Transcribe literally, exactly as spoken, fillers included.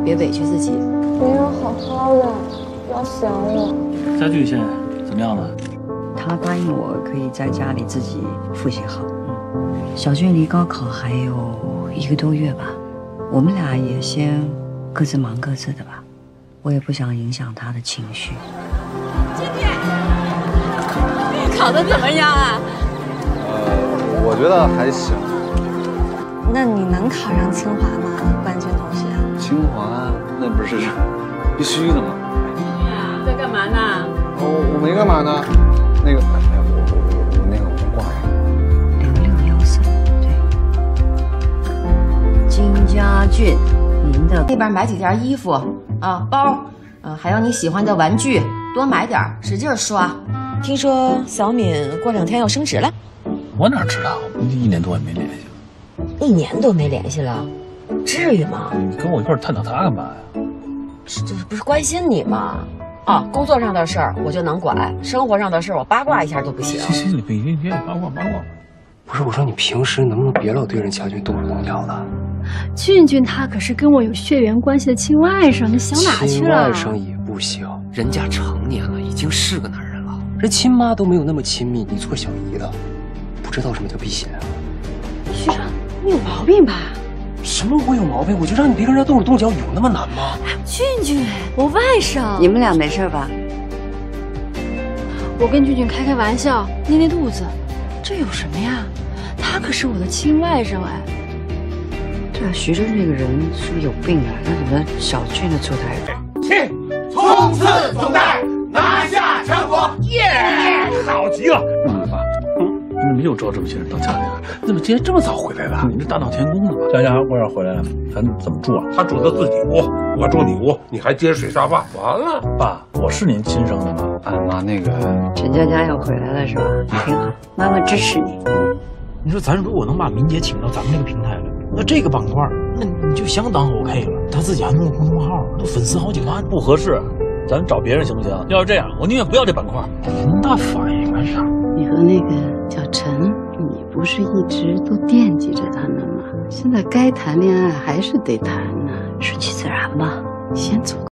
别委屈自己。 你要好好的，要想我。 家具现在怎么样了？ 他答应我可以在家里自己复习好。小俊离高考还有一个多月吧，我们俩也先各自忙各自的吧。我也不想影响他的情绪。 今天考得怎么样啊？ 呃，我觉得还行。 那你能考上清华吗，冠军同学？ 清华那不是必须的吗？ 在干嘛呢？ 我我没干嘛呢。那个，哎呀，我我我我那个我挂上。 零六幺三，对。金家俊，您的那边买几件衣服啊，包，嗯、呃，还有你喜欢的玩具，多买点，使劲刷。听说小敏过两天要升职了， 我哪知道？一年多也没联系了。 一年多没联系了，至于吗？ 你跟我一块探讨他干嘛呀？ 这这不是关心你吗？啊，工作上的事儿我就能管，生活上的事儿我八卦一下都不行。 行行，你别别别八卦八卦。 不是我说，你平时能不能别老对人家俊动手动脚的？ 俊俊他可是跟我有血缘关系的亲外甥，你想哪去了？ 亲外甥也不行，人家成年了，已经是个男人了，人亲妈都没有那么亲密，你做小姨的，不知道什么叫避嫌啊？ 徐长，你有毛病吧？ 什么我有毛病？我就让你别跟人家动手动脚，有那么难吗？ 俊俊，我外甥， 你们俩没事吧？ 我跟俊俊开开玩笑，捏捏肚子，这有什么呀？他可是我的亲外甥哎。 对啊，徐峥这个人是不是有病啊？他怎么小俊的出台？ 去，冲刺总代，拿下全国！耶，好极了！ 嗯，爸，嗯，你怎么又招这么些人到家里来？你怎么今天这么早回来的？你这大闹天宫的吧？佳佳，我要回来了，咱怎么住啊？ 他住他自己屋，我住你屋，你还接水沙发，完了。 爸，我是您亲生的吗？ 哎妈，那个陈佳佳要回来了是吧？挺好，妈妈支持你。 你说咱如果能把明姐请到咱们这个平台来，那这个板块，那你就相当 OK 了。他自己还弄个公众号，都粉丝好几万， 不合适，咱找别人行不行？要是这样，我宁愿不要这板块。 人大反应干啥？ 你和那个叫陈，你不是一直都惦记着他们吗？现在该谈恋爱还是得谈呢， 顺其自然吧。 先走。